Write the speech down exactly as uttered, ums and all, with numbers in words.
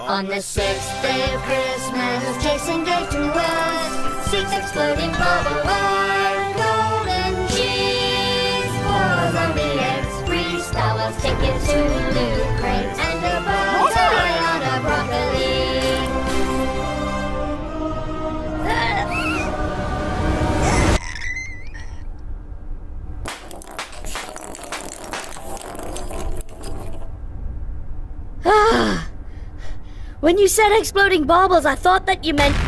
On the sixth day of Christmas, chasing gave to us six exploding bubble wire, golden cheese, balls on the eggs, free Star Wars tickets to Loot Crates, and a bow tie on a broccoli. When you said exploding baubles, I thought that you meant